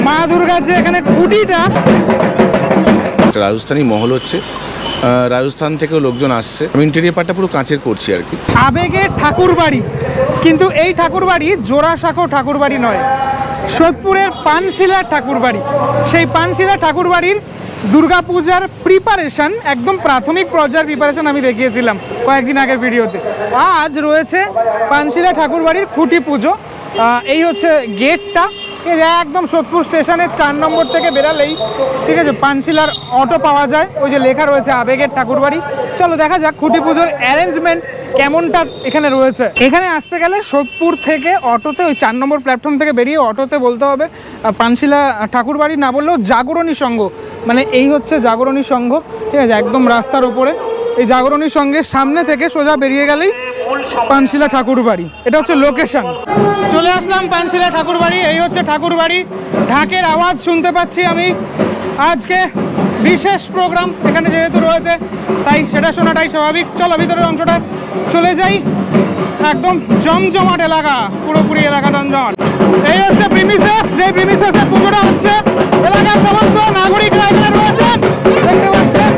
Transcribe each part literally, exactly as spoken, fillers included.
মা দুর্গার যে এখানে খুঁটিটা, রাজস্থানী মহল হচ্ছে, রাজস্থান থেকেও লোকজন আসছে। আমি ইন্টেরিয়র পার্টটা পুরো কাঁচের করছি আর কি। আবেগের ঠাকুর বাড়ি, কিন্তু এই ঠাকুর বাড়ি জোড়াসাঁকো ঠাকুর বাড়ি নয়, সোদপুরের পানশিলা ঠাকুর বাড়ি। সেই পানশিলা ঠাকুর বাড়ির দুর্গাপূজার প্রিপারেশন, একদম প্রাথমিক পর্যায়ের প্রিপারেশন আমি দেখিয়েছিলাম কয়েকদিন আগের ভিডিওতে। আজ রয়েছে পানশিলা ঠাকুর বাড়ির খুঁটি পুজো। এই হচ্ছে গেটটা, একদম সোদপুর স্টেশনের চার নম্বর থেকে বেরালেই ঠিক আছে পানশিলার অটো পাওয়া যায়। ওই যে লেখা রয়েছে আবেগের ঠাকুরবাড়ি। চলো দেখা যাক খুঁটি পুজোর অ্যারেঞ্জমেন্ট কেমনটা এখানে রয়েছে। এখানে আসতে গেলে সোদপুর থেকে অটোতে, ওই চার নম্বর প্ল্যাটফর্ম থেকে বেরিয়ে অটোতে বলতে হবে পানশিলা ঠাকুরবাড়ি, না বললেও জাগরণী সংঘ, মানে এই হচ্ছে জাগরণী সংঘ, ঠিক আছে, একদম রাস্তার ওপরে। এই জাগরণী সংঘের সামনে থেকে সোজা বেরিয়ে গেলেই পানশিলা ঠাকুরবাড়ি। এটা হচ্ছে লোকেশন। চলে আসলাম পানশিলা ঠাকুরবাড়ি। এই হচ্ছে ঠাকুরবাড়ি। ঢাকের আওয়াজ শুনতে পাচ্ছি আমি। আজকে বিশেষ প্রোগ্রাম এখানে যেহেতু রয়েছে, তাই সেটা শোনাটাই স্বাভাবিক। চলো ভিতরের অংশটা চলে যাই। একদম জমজমাট এলাকা, পুরোপুরি এলাকা জমজমাট। এই হচ্ছে প্রিমিসেস, যে প্রিমিসেসের পুজোটা হচ্ছে। এলাকার সমস্ত নাগরিকরা এখানে রয়েছেন, দেখতে পাচ্ছেন।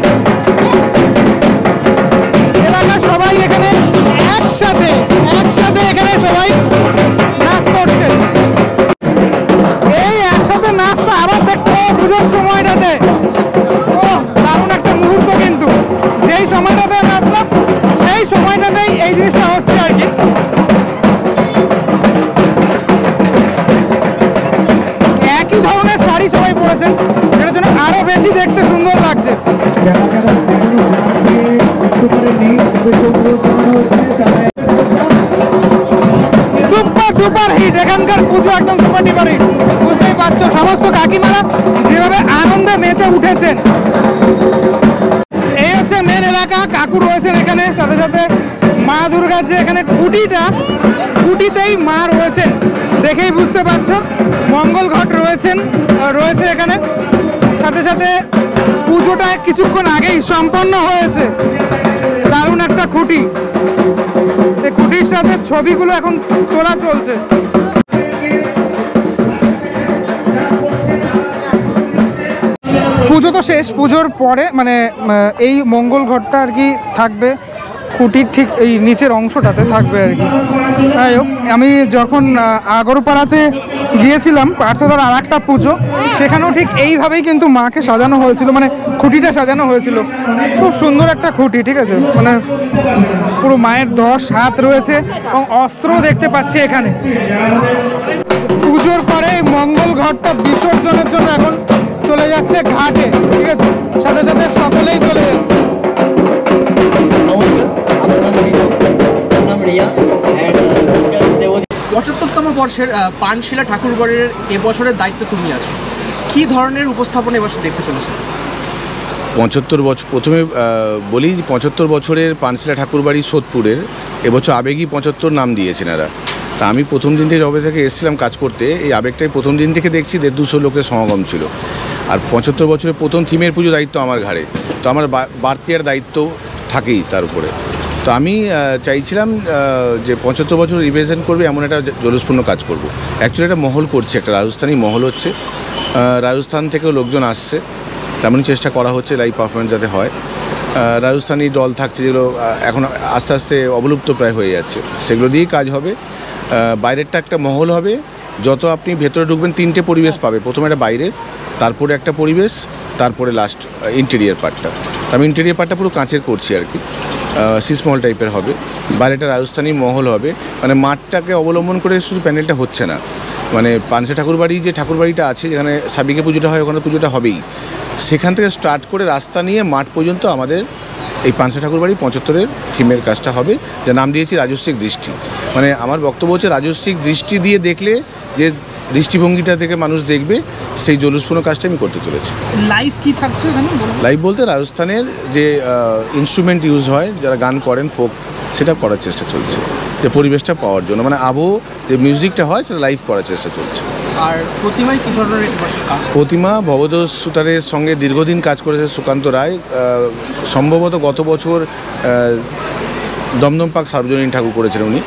এলাকার সবাই এখানে একসাথে একসাথে এখানে সবাই নাচ করছে। এই একসাথে নাচটা আবার দেখতে হবে পুজোর সময়টাতে। ও দারুণ একটা মুহূর্ত, কিন্তু যেই সময়টাতে নাচলাম সেই সময়টাতেই এই জিনিসটা হচ্ছে আর কি। একই ধরনের শাড়ি সবাই পরেছেন, এটার জন্য আরো বেশি দেখতে সুন্দর লাগছে। সুপার ডুপার হিট, এখানকার পুজো একদম সুপার ডুপার হিট। বুঝতেই পারছো সমস্ত কাকিমারা যেভাবে আনন্দে মেতে উঠেছেন। এই হচ্ছে মেন এলাকা, কাকু রয়েছেন এখানে, সাথে সাথে মা দুর্গার যে এখানে খুঁটিটা, খুঁটিতেই মা রয়েছেন, দেখেই বুঝতে পারছো। মঙ্গল ঘট রয়েছেন রয়েছে এখানে, সাথে সাথে পুজোটা কিছুক্ষণ আগেই সম্পন্ন হয়েছে। দারুণ একটা খুঁটি, এই খুঁটির সাথে ছবিগুলো এখন তোলা চলছে। পুজো তো শেষ, পুজোর পরে মানে এই মঙ্গল ঘটটা আর কি থাকবে খুঁটির ঠিক এই নিচের অংশটাতে থাকবে আর কি। যাই হোক, আমি যখন আগরপাড়াতে গিয়েছিলাম পার্থদার আর একটা পুজো, সেখানেও ঠিক এইভাবেই কিন্তু মাকে সাজানো হয়েছিল, মানে খুঁটিটা সাজানো হয়েছিল। খুব সুন্দর একটা খুঁটি, ঠিক আছে, মানে পুরো মায়ের দশ হাত রয়েছে এবং অস্ত্র দেখতে পাচ্ছি এখানে। পুজোর পরে মঙ্গল ঘটটা বিসর্জনের জন্য এখন চলে যাচ্ছে ঘাটে, ঠিক আছে, সাথে সাথে সকলেই চলে যাচ্ছে। পঁচাত্তরতম বর্ষের পানশিলা ঠাকুরবাড়ির এবছরের দায়িত্ব তুমি আছো, কি ধরনের উপস্থাপনা এবছর দেখতে চলেছে? পঁচাত্তর বছর, প্রথমে বলি পঁচাত্তর বছরের পানশিলা ঠাকুরবাড়ি সোদপুরের এবছর আবেগই পঁচাত্তর নাম দিয়েছেন এরা। তা আমি প্রথম দিন থেকে যবে থেকে এসেছিলাম কাজ করতে, এই আবেগটাই প্রথম দিন থেকে দেখছি। দেড় দুশো লোকের সমাগম ছিল। আর পঁচাত্তর বছরের প্রথম থিমের পুজো দায়িত্ব আমার ঘাড়ে, তো আমার বাড়তি আর দায়িত্ব থাকেই তার উপরে। তো আমি চাইছিলাম যে পঁচাত্তর বছর রিপ্রেজেন্ট করবে এমন একটা জলুসপূর্ণ কাজ করব। অ্যাকচুয়ালি একটা মহল করছি, একটা রাজস্থানী মহল হচ্ছে। রাজস্থান থেকেও লোকজন আসছে, তেমনই চেষ্টা করা হচ্ছে লাইভ পারফরমেন্স যাতে হয়। রাজস্থানী দল থাকছে যেগুলো এখন আস্তে আস্তে অবলুপ্ত প্রায় হয়ে যাচ্ছে, সেগুলো দিয়েই কাজ হবে। বাইরেরটা একটা মহল হবে, যত আপনি ভেতরে ঢুকবেন তিনটে পরিবেশ পাবে। প্রথমে একটা বাইরের, তারপরে একটা পরিবেশ, তারপরে লাস্ট ইন্টেরিয়র পার্টটা। আমি ইন্টেরিয়র পার্টটা পুরো কাঁচের করছি আর কি, সিসমহল টাইপের হবে। বাইরেটা রাজস্থানী মহল হবে, মানে মাঠটাকে অবলম্বন করে শুধু প্যান্ডেলটা হচ্ছে না। মানে পানশিলা ঠাকুরবাড়ি যে ঠাকুরবাড়িটা আছে, যেখানে সাবিকে পুজোটা হয়, ওখানে পুজোটা হবেই। সেখান থেকে স্টার্ট করে রাস্তা নিয়ে মাঠ পর্যন্ত আমাদের এই পানশিলা ঠাকুরবাড়ি পঁচাত্তরের থিমের কাজটা হবে, যা নাম দিয়েছি রাজস্বিক দৃষ্টি। মানে আমার বক্তব্য হচ্ছে রাজস্বিক দৃষ্টি দিয়ে দেখলে যে দৃষ্টিভঙ্গিটা থেকে মানুষ দেখবে, সেই জলুসপূর্ণ কাজটা আমি করতে চলেছি। লাইভ কি থাকছে এখানে? লাইভ বলতে রাজস্থানের যে ইনস্ট্রুমেন্ট ইউজ হয়, যারা গান করেন ফোক, সেটা করার চেষ্টা চলছে, যে পরিবেশটা পাওয়ার জন্য, মানে আবহ যে মিউজিকটা হয় সেটা লাইভ করার চেষ্টা চলছে। আর প্রতিমায় কী ধরনের কাজ? প্রতিমা ভবদোষ সুতারের সঙ্গে দীর্ঘদিন কাজ করেছে সুকান্ত রায়। সম্ভবত গত বছর দমদম পাক সার্বজনীন ঠাকুর করেছিলেন উনি।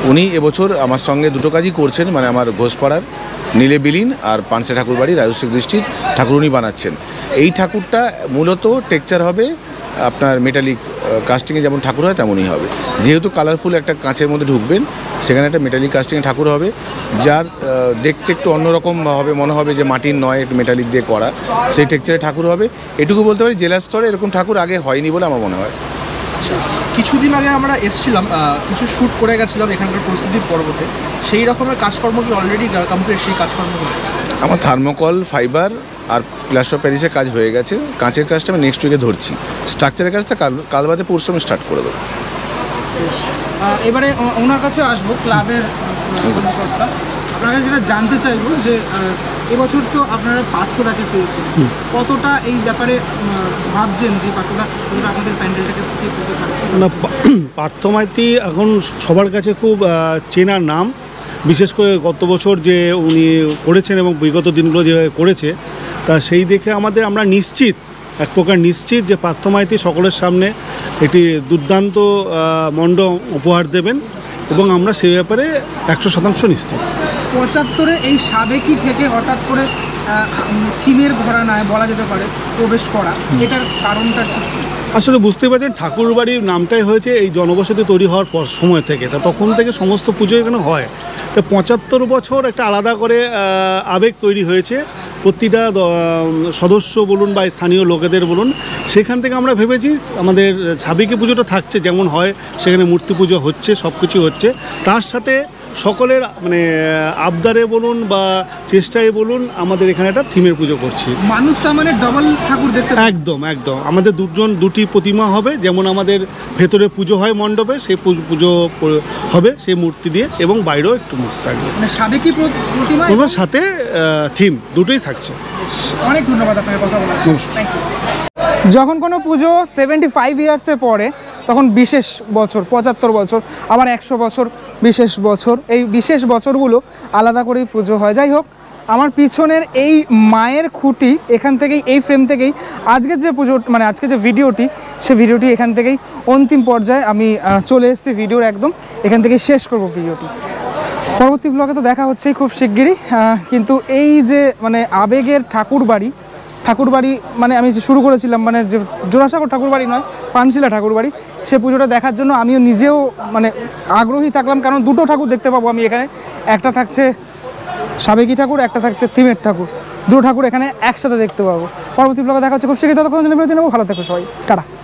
উনি এবছর আমার সঙ্গে দুটো কাজই করছেন, মানে আমার ঘোষপাড়ার নীলে বিলীন আর পানসে ঠাকুরবাড়ি রাজস্বিক দৃষ্টির ঠাকুর উনি বানাচ্ছেন। এই ঠাকুরটা মূলত টেক্সচার হবে আপনার মেটালিক কাস্টিংয়ে, যেমন ঠাকুর হয় তেমনই হবে। যেহেতু কালারফুল একটা কাঁচের মধ্যে ঢুকবেন, সেখানে একটা মেটালিক কাস্টিংয়ে ঠাকুর হবে, যার দেখতে একটু অন্যরকম হবে, মনে হবে যে মাটির নয়, একটু মেটালিক দিয়ে করা, সেই টেক্সচারে ঠাকুর হবে। এটুকু বলতে পারি জেলা স্তরে এরকম ঠাকুর আগে হয়নি বলে আমার মনে হয়। কিছুদিন আগে আমরা এসেছিলাম, কিছু শ্যুট করে গেছিলাম এখানকার প্রস্তুতির পর্বতে, সেই রকমের কাজকর্ম কি অলরেডি কমপ্লিট? সেই কাজকর্মগুলো আমার থার্মোকল, ফাইবার আর প্লাস্টার অফ প্যারিসের কাজ হয়ে গেছে। কাঁচের কাজটা আমি নেক্সট উইকে ধরছি। স্ট্রাকচারের কাজটা কাল কাল বাদে পরশু আমি স্টার্ট করে দেবো। এবারে ওনার কাছে আসবো, ক্লাবের কর্মকর্তা। আপনার কাছে যেটা জানতে চাইবো যে এবছর তো আপনারা পার্থটাকে পেয়েছেন, কতটা এই ব্যাপারে ভাবছেন যে পার্থটা আপনাদের প্যান্ডেলটাকে ফুটিয়ে তুলতে পারে? না, পার্থ মাইতি এখন সবার কাছে খুব চেনার নাম, বিশেষ করে গত বছর যে উনি করেছেন এবং বিগত দিনগুলো যেভাবে করেছে, তা সেই দেখে আমাদের আমরা নিশ্চিত, এক প্রকার নিশ্চিত যে পার্থ মাইতি সকলের সামনে একটি দুর্দান্ত মণ্ডপ উপহার দেবেন এবং আমরা সেই ব্যাপারে একশো শতাংশ নিশ্চিত। পঁচাত্তরে এই সাবেকি থেকে হঠাৎ করে থিমের ঘরানায় বলা যেতে পারে প্রবেশ করা, এটার কারণটা কি? আসলে বুঝতে পারছেন, ঠাকুরবাড়ির নামটাই হয়েছে এই জনবসতি তৈরি হওয়ার পর সময় থেকে, তা তখন থেকে সমস্ত পুজো এখানে হয়। তো পঁচাত্তর বছর একটা আলাদা করে আবেগ তৈরি হয়েছে প্রতিটা সদস্য বলুন বা স্থানীয় লোকেদের বলুন। সেখান থেকে আমরা ভেবেছি আমাদের সাবেকি পুজোটা থাকছে যেমন হয়, সেখানে মূর্তি পুজো হচ্ছে, সব কিছু হচ্ছে, তার সাথে সকলের মানে আবদারে বলুন বা চেষ্টায় বলুন আমাদের এখানে একটা থিমের পুজো করছি। মানুষ তার মানে ডবল ঠাকুর দেখতে? একদম একদম আমাদের দুজন দুটি প্রতিমা হবে, যেমন আমাদের ভেতরে পুজো হয় মণ্ডপে, সেই পুজো হবে সেই মূর্তি দিয়ে, এবং বাইরেও একটু মূর্তি থাকবে, মানে সাবেকি প্রতিমা এবং সাথে থিম দুটোই থাকছে। অনেক ধন্যবাদ আপনাকে কথা বলার জন্য। Thank you. যখন কোনো পুজো সেভেন্টি ফাইভ ইয়ার্সে পড়ে তখন বিশেষ বছর, পঁচাত্তর বছর, আবার একশো বছর, বিশেষ বছর, এই বিশেষ বছরগুলো আলাদা করেই পুজো হয়। যাই হোক, আমার পিছনের এই মায়ের খুঁটি, এখান থেকেই, এই ফ্রেম থেকেই আজকের যে পুজো, মানে আজকে যে ভিডিওটি, সে ভিডিওটি এখান থেকেই অন্তিম পর্যায়ে আমি চলে এসেছি ভিডিওর একদম, এখান থেকেই শেষ করব ভিডিওটি। পরবর্তী ব্লগে তো দেখা হচ্ছেই খুব শিগগিরই, কিন্তু এই যে মানে আবেগের ঠাকুরবাড়ি, ঠাকুরবাড়ি মানে আমি যে শুরু করেছিলাম, মানে যে জোড়াসাঁকো ঠাকুরবাড়ি নয়, পানশিলা ঠাকুরবাড়ি, সে পুজোটা দেখার জন্য আমিও নিজেও মানে আগ্রহী থাকলাম, কারণ দুটো ঠাকুর দেখতে পাবো আমি এখানে। একটা থাকছে সাবেকি ঠাকুর, একটা থাকছে থিমের ঠাকুর, দুটো ঠাকুর এখানে একসাথে দেখতে পাবো। পরবর্তী ব্লগে দেখা হচ্ছে খুব শিগগিরই, ততক্ষণ জন্য বিরতি নেবো। ভালো থেকো সবাই, টাটা।